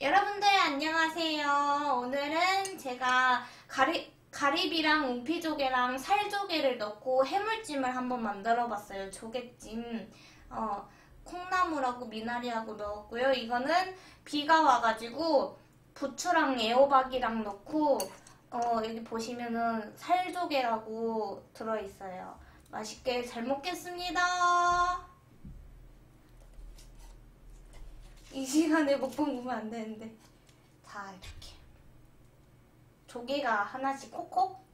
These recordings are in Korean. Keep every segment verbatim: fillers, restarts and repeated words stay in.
여러분들 안녕하세요. 오늘은 제가 가리, 가리비랑 웅피조개랑 살조개를 넣고 해물찜을 한번 만들어봤어요. 조개찜. 어, 콩나물하고 미나리하고 넣었고요. 이거는 비가 와가지고 부추랑 애호박이랑 넣고 어, 여기 보시면은 살조개라고 들어있어요. 맛있게 잘 먹겠습니다. 이 시간에 먹방 보면 안 되는데. 자, 이렇게 조개가 하나씩 콕콕.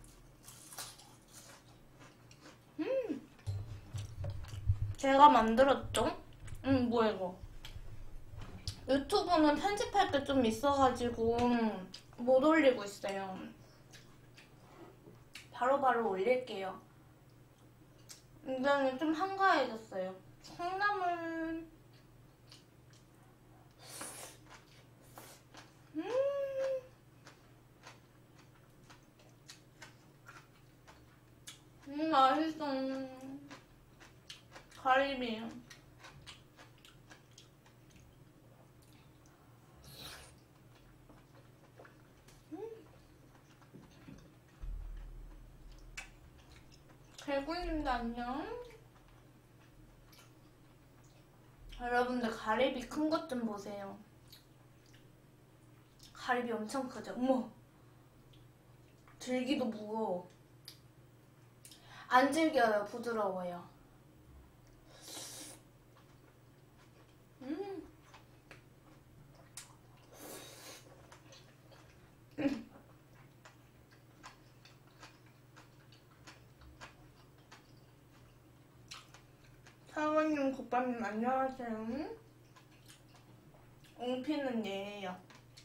음, 제가 만들었죠? 음, 뭐야 이거. 유튜브는 편집할 게 좀 있어가지고 못 올리고 있어요. 바로바로 바로 올릴게요. 이제는 좀 한가해졌어요. 콩나물. 음, 음 맛있어. 가리비. 음. 개구리님도 안녕. 여러분들 가리비 큰 것 좀 보세요. 가리비 엄청 크죠? 어머! 들기도 무거워. 안 질겨요. 부드러워요. 음. 음. 사원님, 국밥님 안녕하세요. 옹피는 얘예요.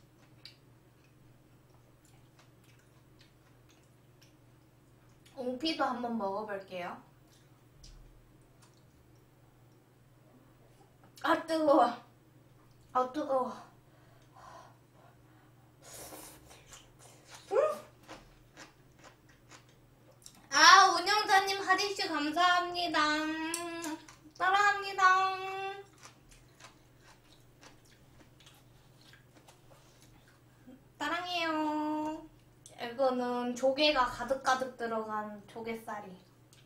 옹피도 한번 먹어볼게요. 아 뜨거워. 아 뜨거워. 음. 아 운영자님 하디씨 감사합니다. 사랑합니다. 사랑해요. 이거는 조개가 가득가득 들어간 조개살이.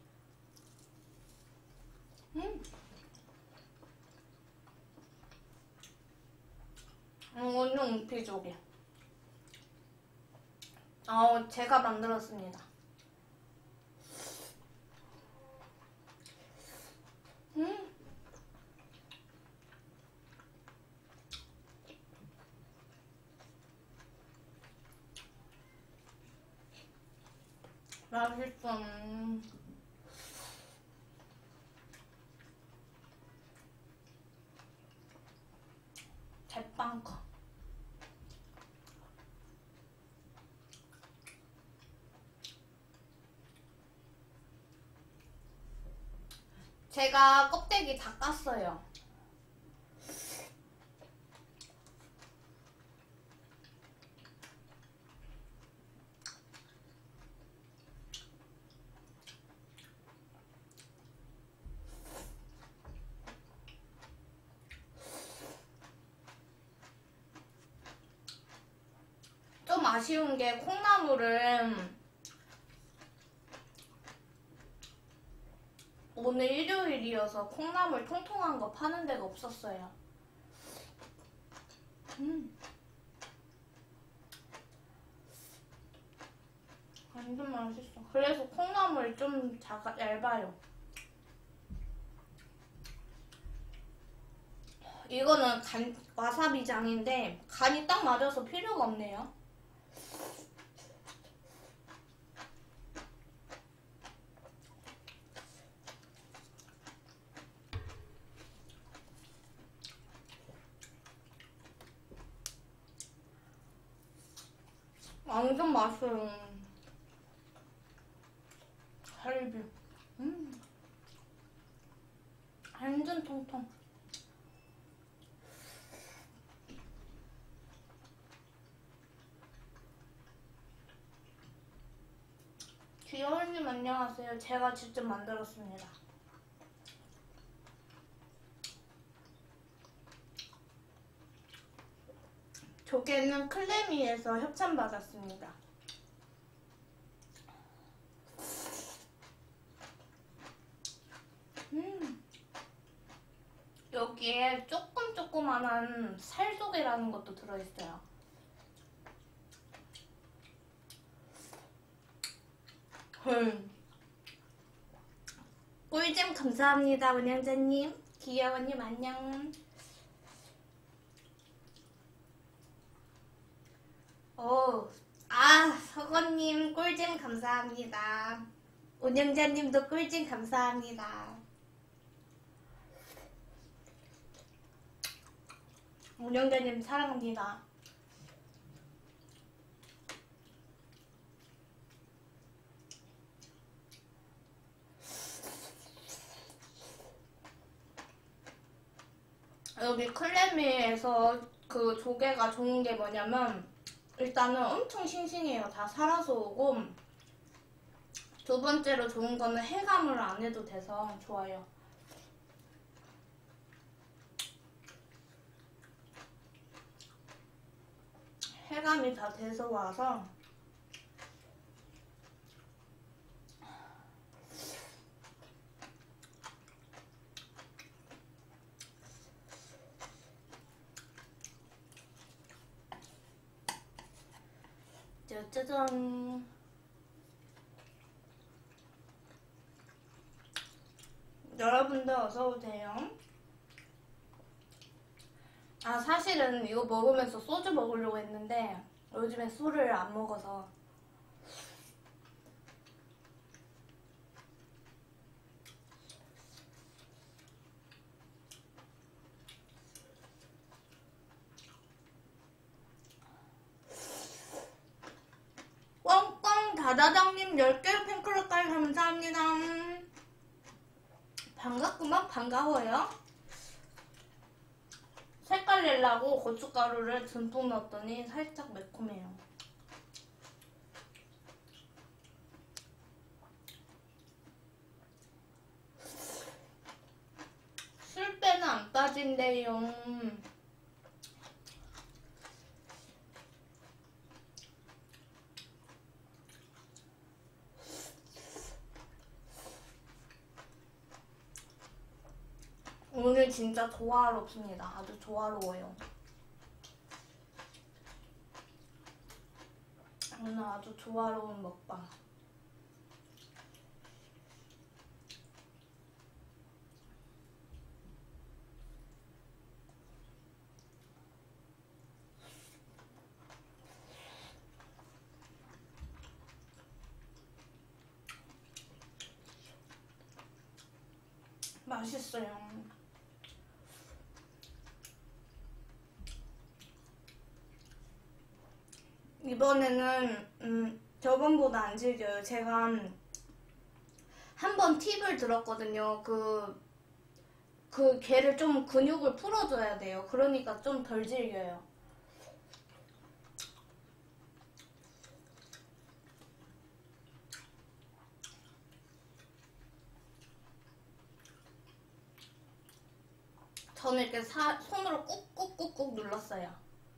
음. 오늘 웅피조개. 어, 제가 만들었습니다. 음. 맛있어. 음. 제빵커. 제가 껍데기 다 깠어요. 좀 아쉬운 게 콩나물은 오늘 일요일이어서 콩나물 통통한 거 파는 데가 없었어요. 음. 완전 맛있어. 그래서 콩나물이 좀 작아, 얇아요. 이거는 간, 와사비장인데 간이 딱 맞아서 필요가 없네요. 완전 맛있어요. 갈비. 음. 완전 통통. 귀여울님 안녕하세요. 제가 직접 만들었습니다. 조개는 클레미에서 협찬받았습니다. 음. 여기에 조금 조그만한 살조개라는 것도 들어있어요. 음. 꿀잼 감사합니다, 운영자님. 귀여워님 안녕. 오, 아, 서건님 꿀잼 감사합니다. 운영자님도 꿀잼 감사합니다. 운영자님 사랑합니다. 여기 클레미에서 그 조개가 좋은 게 뭐냐면 일단은 엄청 싱싱해요. 다 살아서 오고, 두 번째로 좋은 거는 해감을 안 해도 돼서 좋아요. 해감이 다 돼서 와서 짜잔. 여러분들 어서오세요. 아, 사실은 이거 먹으면서 소주 먹으려고 했는데 요즘에 술을 안 먹어서. 꽝꽝 다다장님 열 개 팬클럽까지 감사합니다. 반갑구만. 반가워요. 색깔 내려고 고춧가루를 듬뿍 넣었더니 살짝 매콤해요. 술 빼는 안 빠진대요. 오늘 진짜 조화롭습니다. 아주 조화로워요. 오늘 아주 조화로운 먹방. 맛있어요. 이번에는 음, 저번보다 안 질겨요. 제가 한 번 팁을 들었거든요. 그, 그 게를 좀 근육을 풀어줘야 돼요. 그러니까 좀 덜 질겨요. 저는 이렇게 사, 손으로 꾹꾹꾹꾹 눌렀어요.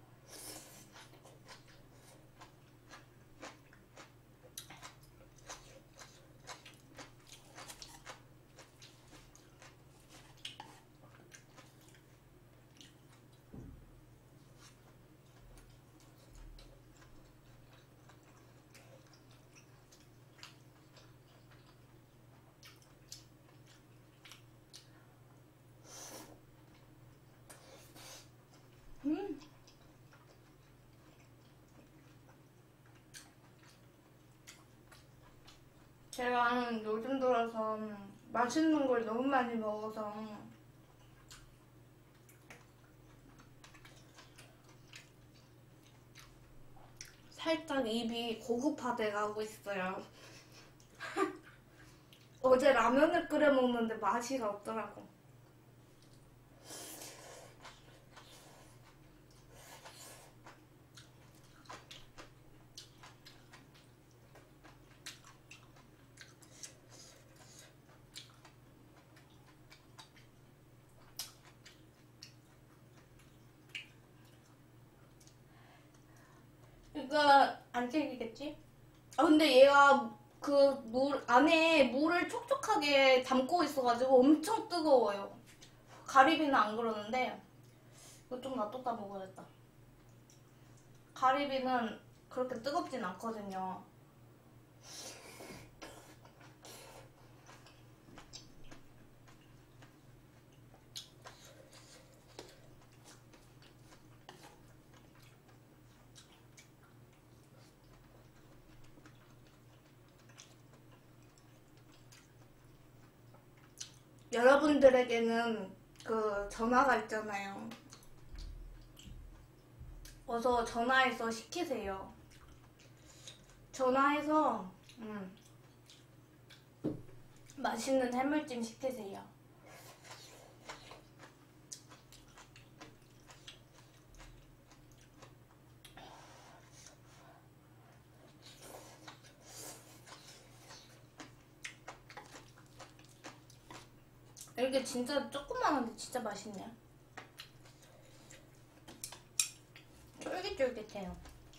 음. 제가 요즘 들어서 맛있는 걸 너무 많이 먹어서 살짝 입이 고급화돼 가고 있어요. 어제 라면을 끓여 먹는데 맛이 없더라고. 이거 안 튀기겠지? 아 근데 얘가 그 물 안에 물을 촉촉하게 담고 있어가지고 엄청 뜨거워요. 가리비는 안 그러는데 이거 좀 놔뒀다 먹어야겠다. 가리비는 그렇게 뜨겁진 않거든요. 여러분들에게는 그 전화가 있잖아요. 어서 전화해서 시키세요. 전화해서 음, 맛있는 해물찜 시키세요. 이게 진짜 조그만한데 진짜 맛있네. 쫄깃쫄깃해요.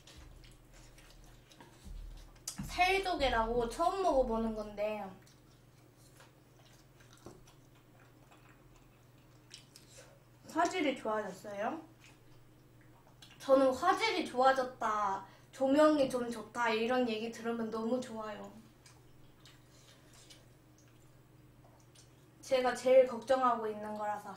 살조개라고 처음 먹어보는 건데 화질이 좋아졌어요? 저는 화질이 좋아졌다, 조명이 좀 좋다 이런 얘기 들으면 너무 좋아요. 제가 제일 걱정하고 있는 거라서.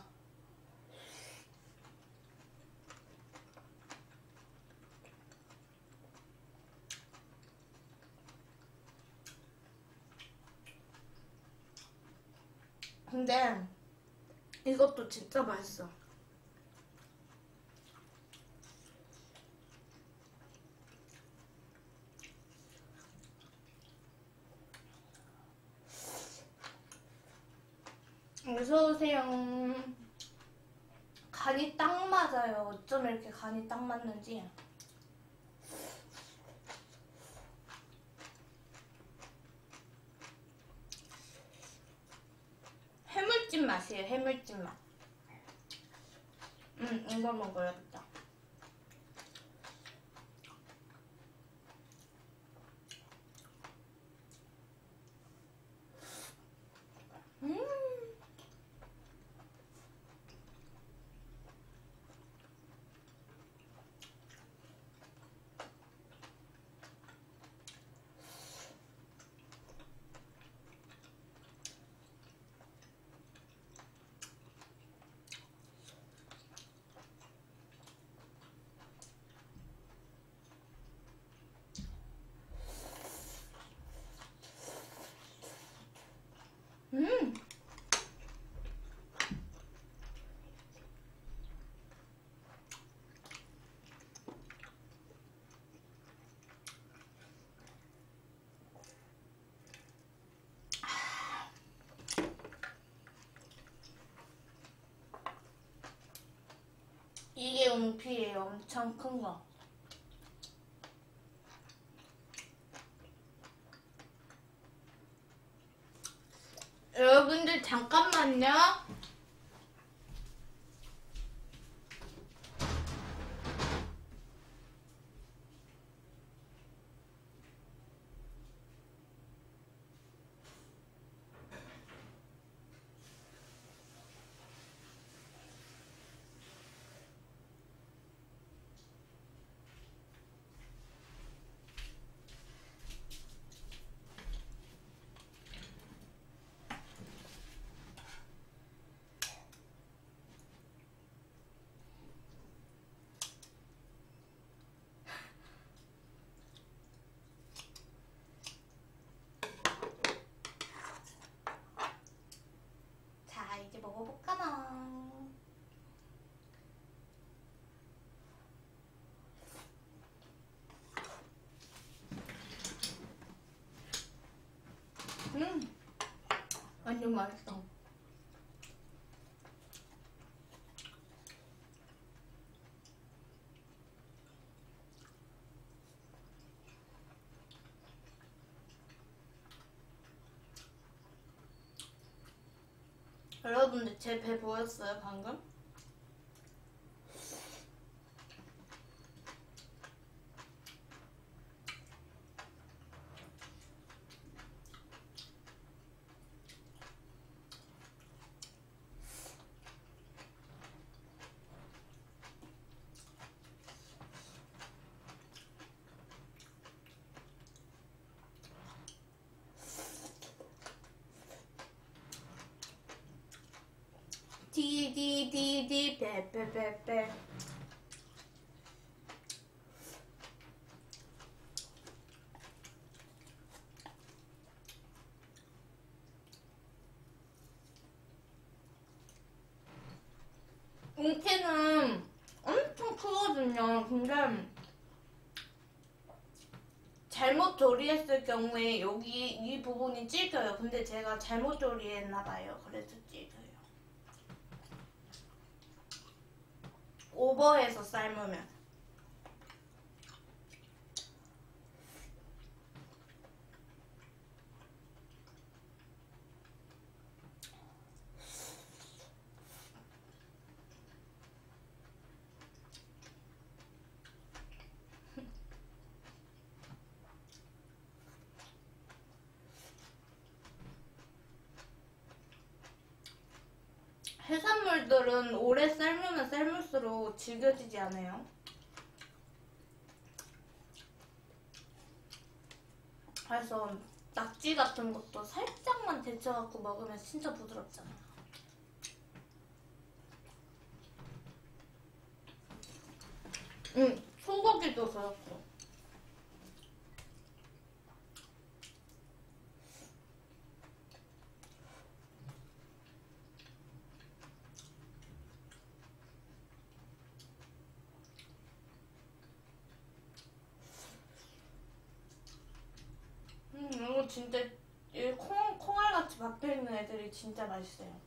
근데 이것도 진짜 맛있어. 어서오세요. 간이 딱 맞아요. 어쩜 이렇게 간이 딱 맞는지. 해물찜 맛이에요. 해물찜 맛. 음, 이거 먹어야겠다. 음. 음. 이게 웅피예요. 엄청 큰 거. 여러분들 잠깐만요. 자, 이제 먹어볼까나. 음, 완전 맛있어. 여러분들 제 배 보였어요 방금? 디디 빼빼빼빼. 웅티는 엄청 크거든요. 근데 잘못 조리했을 경우에 여기 이 부분이 찔겨요. 근데 제가 잘못 조리했나봐요. 그래서 찔겨요. 오버해서 삶으면. 해산물들은 오래 삶으면 삶을수록 질겨지지 않아요? 그래서 낙지 같은 것도 살짝만 데쳐갖고 먹으면 진짜 부드럽잖아요. 응, 소고기도 그렇고. 음, 이거 진짜 이 콩, 콩알같이 박혀있는 애들이 진짜 맛있어요.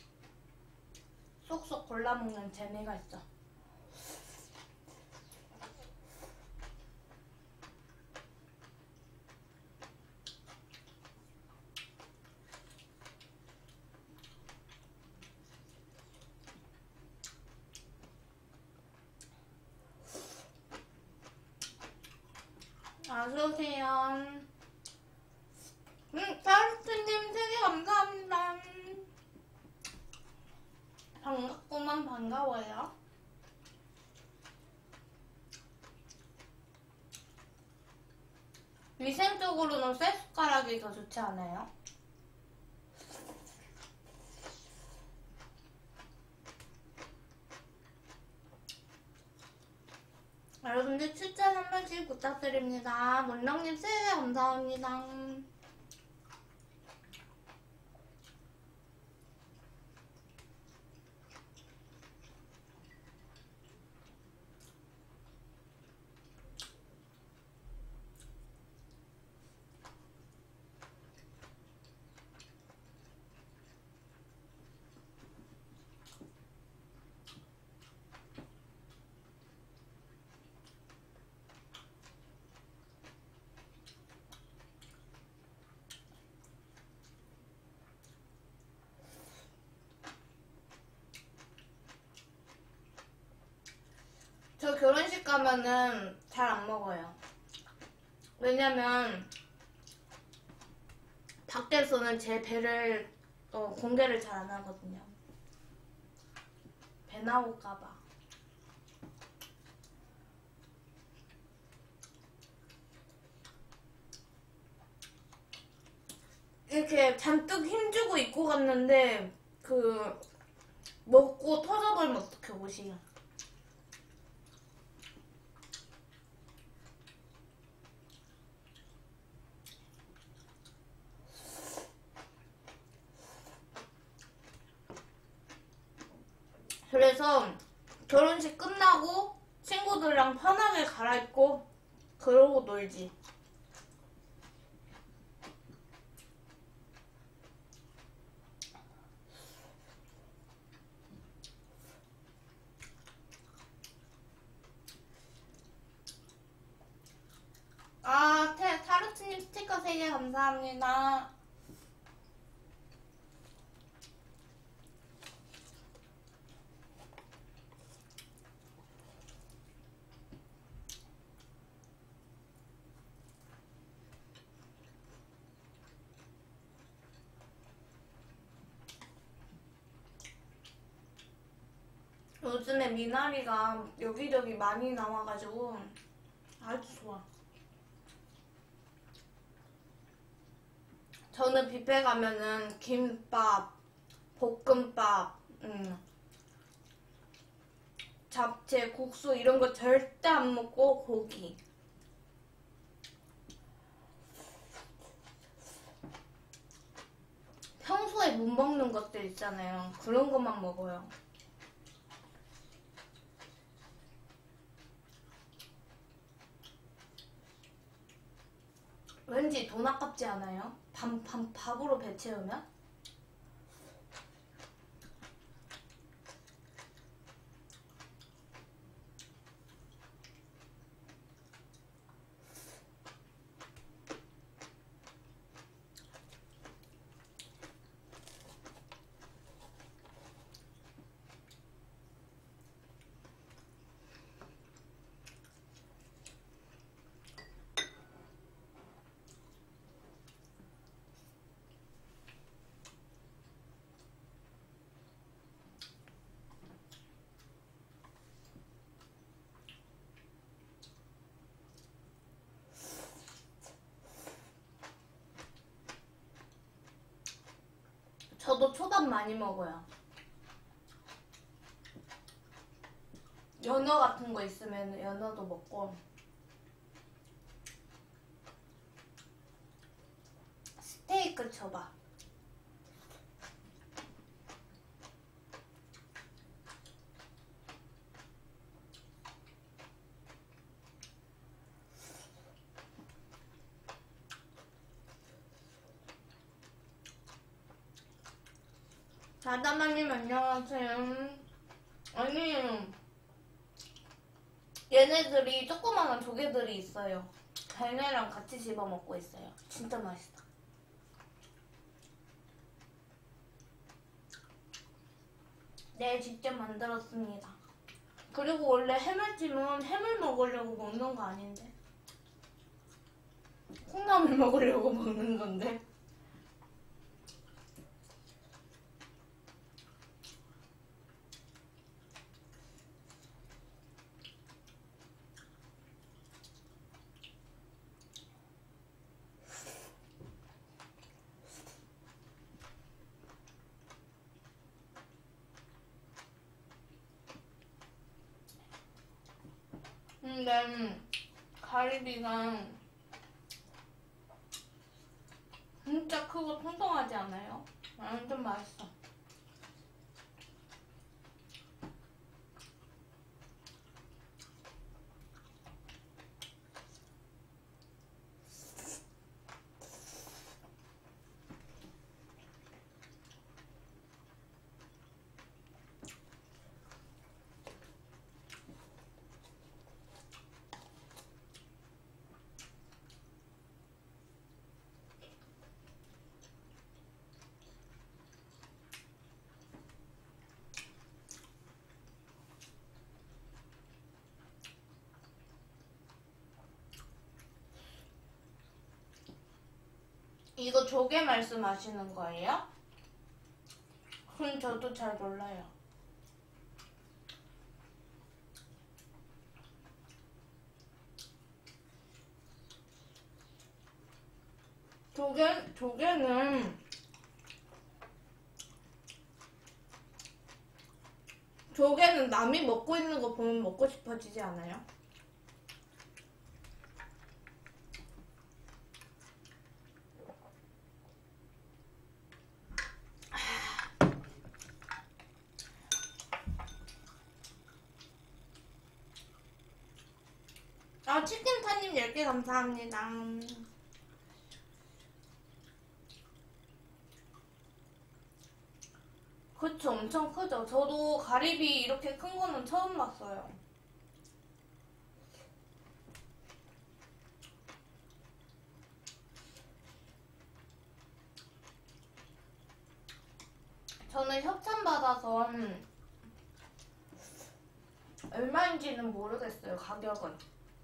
쏙쏙 골라먹는 재미가 있어. 어서오세요. 음, 타르트님 되게 감사합니다. 반갑구만. 반가워요. 위생적으로는 쇠 숟가락이 더 좋지 않아요? 여러분들 추천 한 번씩 부탁드립니다. 문랑님 새해 감사합니다. 저 결혼식 가면은 잘 안 먹어요. 왜냐면 밖에서는 제 배를 어, 공개를 잘 안 하거든요. 배 나올까봐. 이렇게 잔뜩 힘주고 입고 갔는데 그 먹고 터져버리면 어떡해 옷이. 그래서 결혼식 끝나고 친구들이랑 편하게 갈아입고 그러고 놀지. 아, 태, 타르트님 스티커 세 개 감사합니다. 요즘에 미나리가 여기저기 많이 나와가지고 아주 좋아. 저는 뷔페 가면은 김밥, 볶음밥, 음, 잡채, 국수 이런 거 절대 안 먹고 고기. 평소에 못 먹는 것들 있잖아요. 그런 것만 먹어요. 왠지 돈 아깝지 않아요? 밥, 밥, 밥으로 배 채우면? 저도 초밥 많이 먹어요. 연어 같은 거 있으면 연어도 먹고, 스테이크 초밥. 다다마님 안녕하세요. 아니, 얘네들이 조그마한 조개들이 있어요. 걔네랑 같이 집어 먹고 있어요. 진짜 맛있다. 네, 직접 만들었습니다. 그리고 원래 해물찜은 해물 먹으려고 먹는 거 아닌데, 콩나물 먹으려고 먹는 건데. 근데 가리비가 진짜 크고 통통하지 않아요? 완전 맛있어. 이거 조개 말씀하시는 거예요? 그럼 저도 잘 몰라요. 조개, 조개는 조개는 남이 먹고 있는 거 보면 먹고 싶어지지 않아요? 아, 치킨타님 열 개 감사합니다. 그쵸, 엄청 크죠. 저도 가리비 이렇게 큰 거는 처음 봤어요. 저는 협찬받아서 얼마인지는 모르겠어요, 가격은.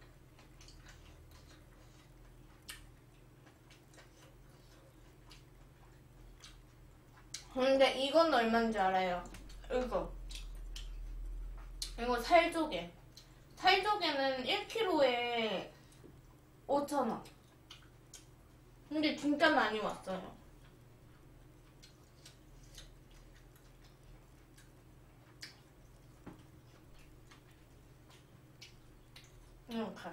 근데 이건 얼마인지 알아요? 이거 이거 살조개. 살조개는 일 킬로그램에 오천 원. 근데 진짜 많이 왔어요. 이렇게.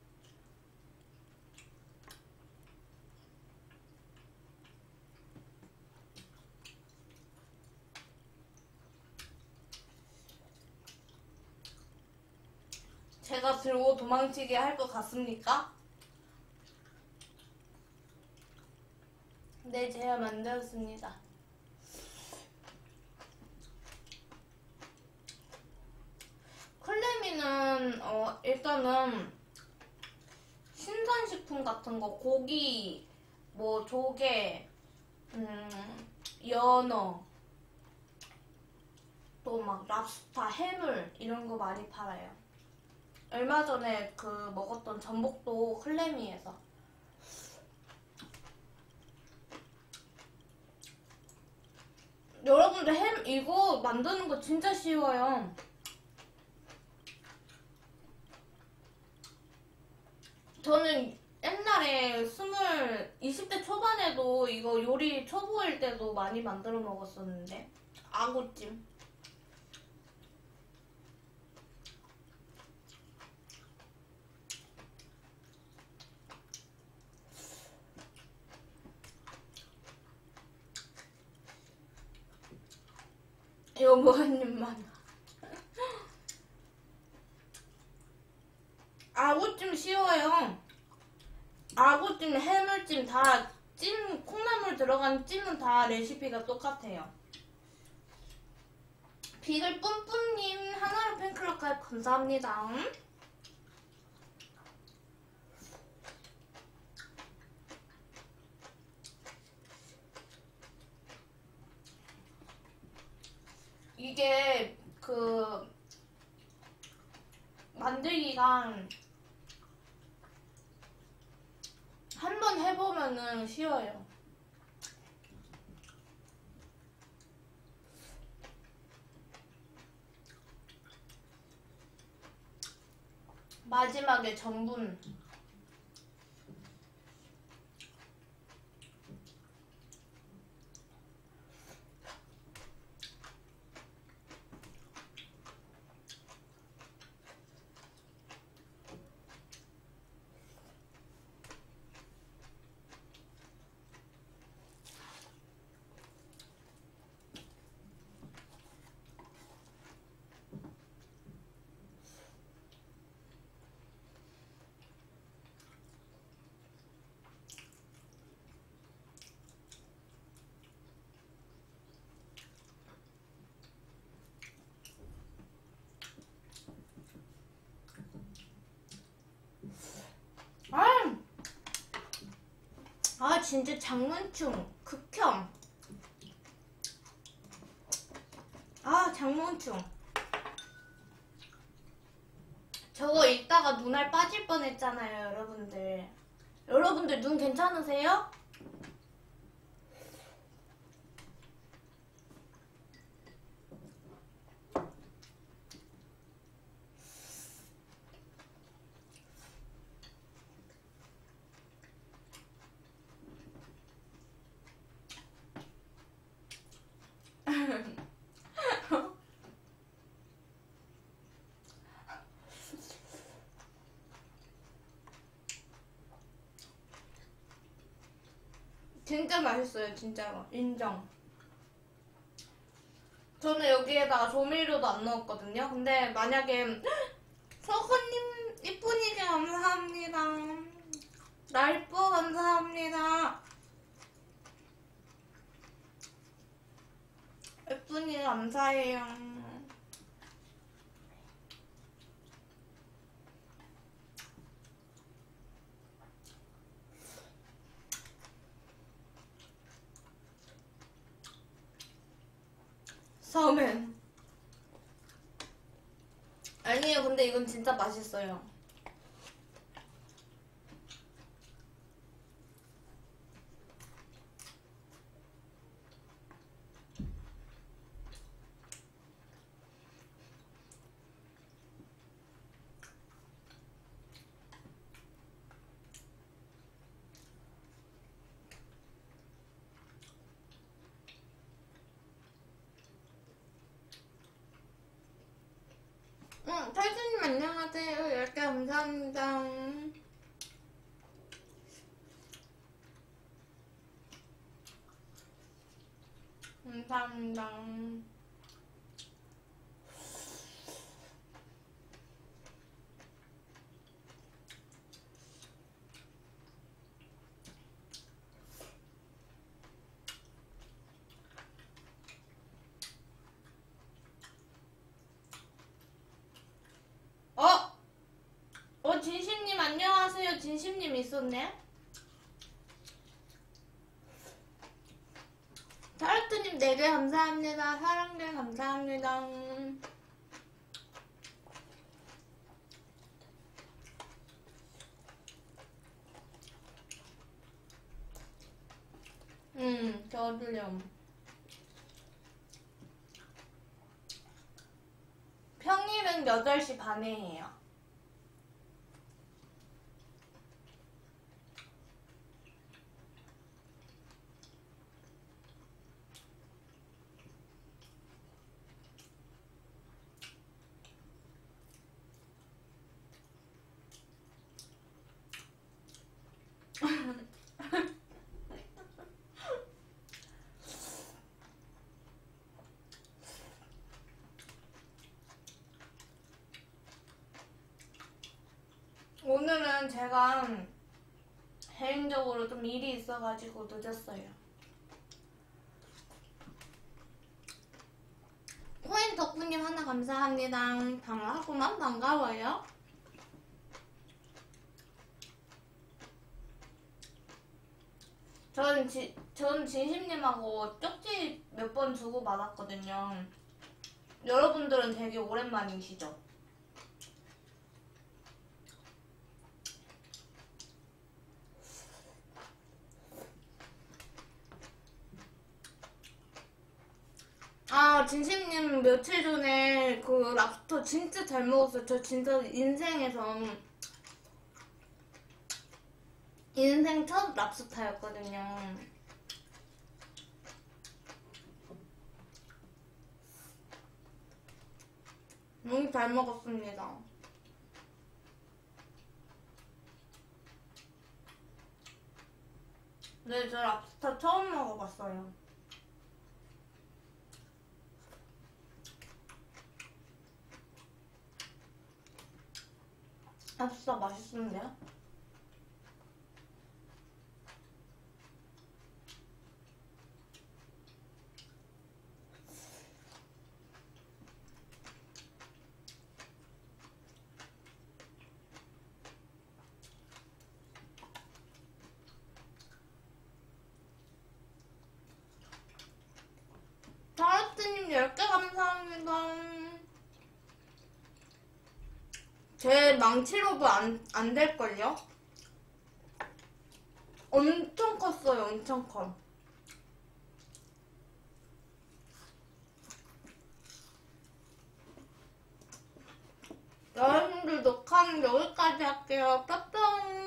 제가 들고 도망치게 할 것 같습니까? 네, 제가 만들었습니다. 클레미는 어, 일단은 신선식품 같은 거, 고기, 뭐 조개, 음, 연어, 또 막 랍스타, 해물 이런 거 많이 팔아요. 얼마 전에 그 먹었던 전복도 클레미에서. 여러분들 햄 이거 만드는 거 진짜 쉬워요. 저는 옛날에 스물, 이십 대 초반에도 이거 요리 초보일 때도 많이 만들어 먹었었는데. 아구찜. 이거 뭐 한 입만. 아구찜 쉬워요. 아구찜, 해물찜 다 찜, 콩나물 들어간 찜은 다 레시피가 똑같아요. 비글 뿜뿜님 하나로 팬클럽 가입 감사합니다. 이게 그 만들기가 한 번 해보면은 쉬워요. 마지막에 전분. 아, 아 진짜 장문충 극혐. 아 장문충. 저거 읽다가 눈알 빠질 뻔했잖아요, 여러분들. 여러분들 눈 괜찮으세요? 진짜 맛있어요, 진짜로. 인정. 저는 여기에다가 조미료도 안 넣었거든요. 근데 만약에 서건님 이쁜이게 감사합니다. 날뽀 감사합니다. 예쁜이 감사해요. 서맨. 아니에요, 근데 이건 진짜 맛있어요. 응, 탈수님 안녕하세요. 열 개 감사합니다. 감사합니다. 어? 어, 진심님 안녕하세요. 진심님 있었네. 타르트님 네 개 감사합니다. 사랑들 감사합니다. 음, 저도요. 평일은 여덟 시 반에 해요. 오늘은 제가 개인적으로 좀 일이 있어가지고 늦었어요. 코인 덕분님 하나 감사합니다. 반갑구만. 반가워요. 전, 지, 전 진심님하고 쪽지 몇 번 주고 받았거든요. 여러분들은 되게 오랜만이시죠? 아, 진심님 며칠 전에 그 랍스터 진짜 잘 먹었어요. 저 진짜 인생에서 인생 첫 랍스타였거든요. 너무 잘 먹었습니다. 네, 저 랍스터 처음 먹어봤어요. 랍스터 맛있는데요? 타르트님 열 개 감사합니다. 제 망치로도 안, 안 될걸요? 엄청 컸어요, 엄청 커. 여러분들 녹화는 여기까지 할게요. 빠빠.